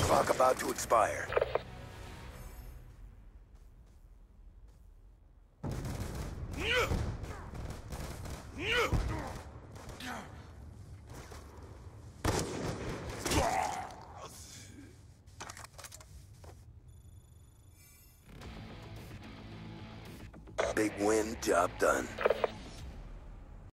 Clock about to expire. Big win, job done.